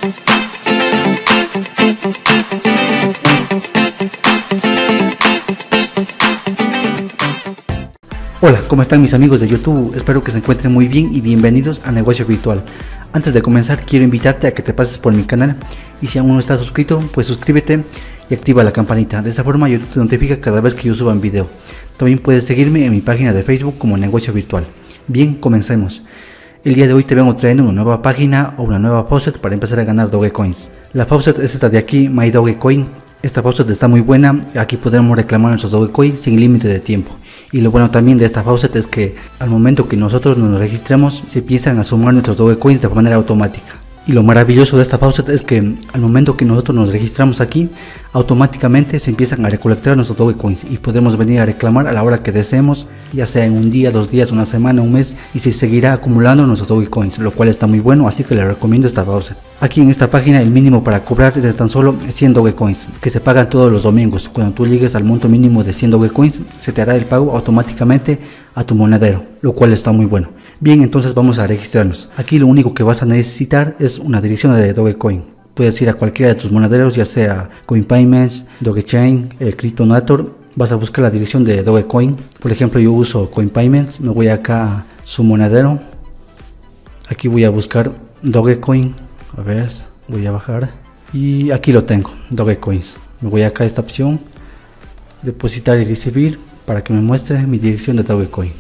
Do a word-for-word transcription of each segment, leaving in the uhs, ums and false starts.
Hola, ¿cómo están mis amigos de YouTube? Espero que se encuentren muy bien y bienvenidos a Negocio Virtual. Antes de comenzar quiero invitarte a que te pases por mi canal y si aún no estás suscrito, pues suscríbete y activa la campanita. De esa forma YouTube te notifica cada vez que yo suba un video. También puedes seguirme en mi página de Facebook como Negocio Virtual. Bien, comencemos. El día de hoy te vengo trayendo una nueva página o una nueva faucet para empezar a ganar Dogecoins. La faucet es esta de aquí, My Dogecoin. Esta faucet está muy buena, aquí podremos reclamar nuestros Dogecoins sin límite de tiempo. Y lo bueno también de esta faucet es que al momento que nosotros nos registremos se empiezan a sumar nuestros Dogecoins de manera automática. Y lo maravilloso de esta faucet es que al momento que nosotros nos registramos aquí, automáticamente se empiezan a recolectar nuestros Dogecoins y podemos venir a reclamar a la hora que deseemos, ya sea en un día, dos días, una semana, un mes, y se seguirá acumulando nuestros Dogecoins, lo cual está muy bueno, así que les recomiendo esta faucet. Aquí en esta página el mínimo para cobrar es de tan solo cien Dogecoins, que se pagan todos los domingos. Cuando tú llegues al monto mínimo de cien Dogecoins, se te hará el pago automáticamente a tu monedero, lo cual está muy bueno. Bien, entonces vamos a registrarnos. Aquí lo único que vas a necesitar es una dirección de Dogecoin. Puedes ir a cualquiera de tus monederos, ya sea CoinPayments, Dogechain, eh, CryptoNator. Vas a buscar la dirección de Dogecoin. Por ejemplo, yo uso CoinPayments. Me voy acá a su monedero. Aquí voy a buscar Dogecoin. A ver, voy a bajar. Y aquí lo tengo, Dogecoins. Me voy acá a esta opción, depositar y recibir, para que me muestre mi dirección de Dogecoin.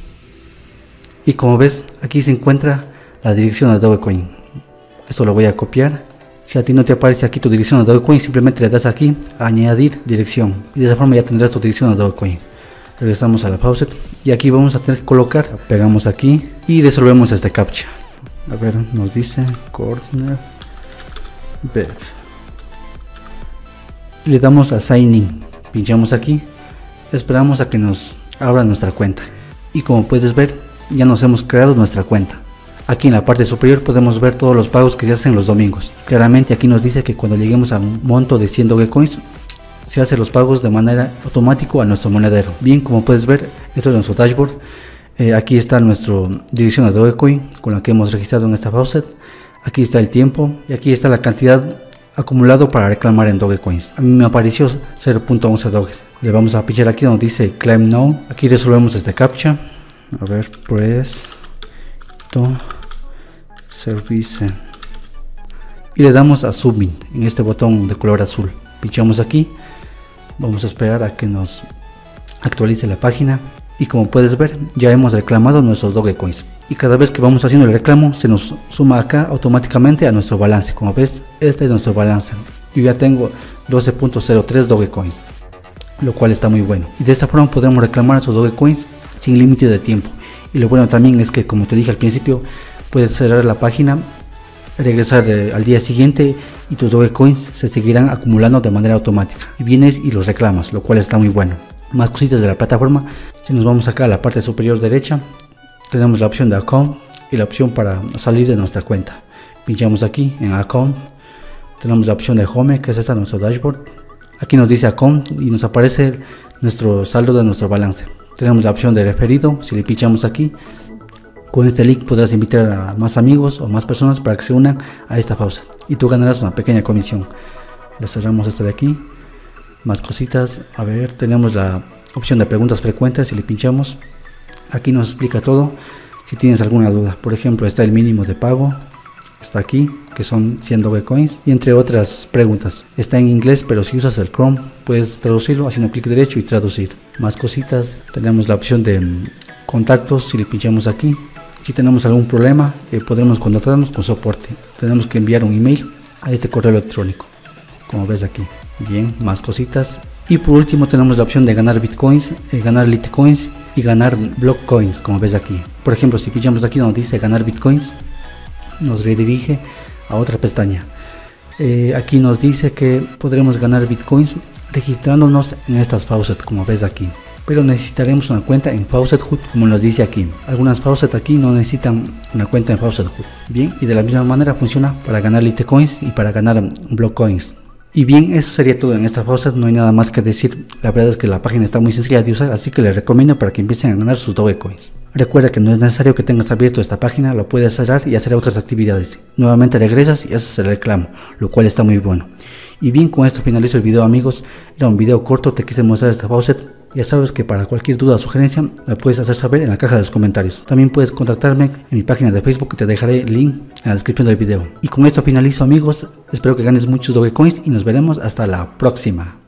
Y como ves, aquí se encuentra la dirección de Dogecoin. Esto lo voy a copiar. Si a ti no te aparece aquí tu dirección de Dogecoin, simplemente le das aquí a añadir dirección. Y de esa forma ya tendrás tu dirección de Dogecoin. Regresamos a la faucet. Y aquí vamos a tener que colocar. Pegamos aquí y resolvemos este captcha. A ver, nos dice corner web. Y le damos a sign in. Pinchamos aquí. Esperamos a que nos abra nuestra cuenta. Y como puedes ver, ya nos hemos creado nuestra cuenta. Aquí en la parte superior podemos ver todos los pagos que se hacen los domingos. Claramente aquí nos dice que cuando lleguemos a un monto de cien Dogecoins se hacen los pagos de manera automática a nuestro monedero. Bien, como puedes ver, esto es nuestro dashboard. Eh, aquí está nuestra dirección de Dogecoin con la que hemos registrado en esta faucet. Aquí está el tiempo y aquí está la cantidad acumulado para reclamar en Dogecoins. A mí me apareció cero punto once Doges. Le vamos a pinchar aquí donde dice Claim Now. Aquí resolvemos este captcha. A ver, press to service y le damos a Submit en este botón de color azul. Pinchamos aquí, vamos a esperar a que nos actualice la página y como puedes ver ya hemos reclamado nuestros Dogecoins y cada vez que vamos haciendo el reclamo se nos suma acá automáticamente a nuestro balance. Como ves, este es nuestro balance. Yo ya tengo doce punto cero tres Dogecoins, lo cual está muy bueno y de esta forma podremos reclamar nuestros Dogecoins sin límite de tiempo. Y lo bueno también es que, como te dije al principio, puedes cerrar la página, regresar eh, al día siguiente y tus Dogecoins se seguirán acumulando de manera automática y vienes y los reclamas, lo cual está muy bueno. Más cositas de la plataforma. Si nos vamos acá a la parte superior derecha, tenemos la opción de account y la opción para salir de nuestra cuenta. Pinchamos aquí en account, tenemos la opción de home, que es esta, nuestro dashboard. Aquí nos dice account y nos aparece nuestro saldo de nuestro balance. Tenemos la opción de referido. Si le pinchamos aquí, con este link podrás invitar a más amigos o más personas para que se unan a esta faucet y tú ganarás una pequeña comisión. Le cerramos esto de aquí. Más cositas. A ver, tenemos la opción de preguntas frecuentes. Si le pinchamos, aquí nos explica todo. Si tienes alguna duda, por ejemplo, está el mínimo de pago, está aquí, que son cien Dogecoins, y entre otras preguntas. Está en inglés, pero si usas el Chrome puedes traducirlo haciendo clic derecho y traducir. Más cositas, tenemos la opción de um, contactos. Si le pinchamos aquí, si tenemos algún problema, eh, podremos contactarnos con soporte. Tenemos que enviar un email a este correo electrónico, como ves aquí. Bien, más cositas. Y por último tenemos la opción de ganar Bitcoins, eh, ganar Litecoins y ganar Blockcoins, como ves aquí. Por ejemplo, si pinchamos aquí donde dice ganar Bitcoins, nos redirige a otra pestaña. Eh, aquí nos dice que podremos ganar Bitcoins registrándonos en estas faucet, como ves aquí. Pero necesitaremos una cuenta en Faucethood, como nos dice aquí. Algunas faucet aquí no necesitan una cuenta en Faucethood. Bien, y de la misma manera funciona para ganar Litecoins y para ganar Blockcoins. Y bien, eso sería todo en esta faucet, no hay nada más que decir. La verdad es que la página está muy sencilla de usar, así que les recomiendo para que empiecen a ganar sus Dogecoins. Recuerda que no es necesario que tengas abierto esta página, lo puedes cerrar y hacer otras actividades. Nuevamente regresas y haces el reclamo, lo cual está muy bueno. Y bien, con esto finalizo el video, amigos. Era un video corto, te quise mostrar esta faucet. Ya sabes que para cualquier duda o sugerencia me puedes hacer saber en la caja de los comentarios. También puedes contactarme en mi página de Facebook, que te dejaré el link en la descripción del video. Y con esto finalizo, amigos. Espero que ganes muchos Dogecoins y nos veremos hasta la próxima.